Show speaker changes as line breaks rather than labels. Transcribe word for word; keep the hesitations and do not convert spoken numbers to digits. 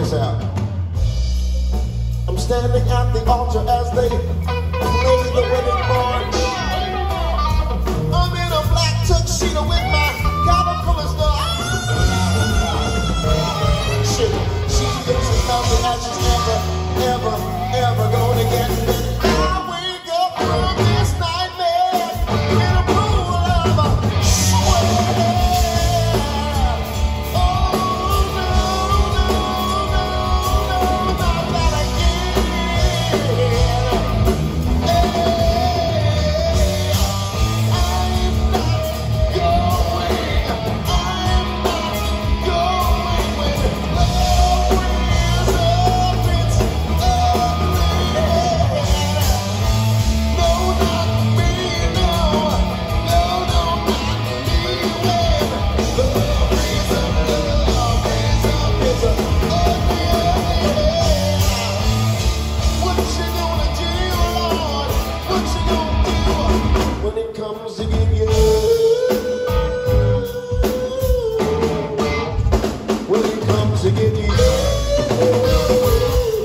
this out. I'm standing at the altar as they play the wedding march. I'm in a black tuxedo with my collar full of stuff. Shit, she thinks it's nothing that she's never, ever, ever gonna get. I wake up from this nightmare in a pool of sweat. To get you.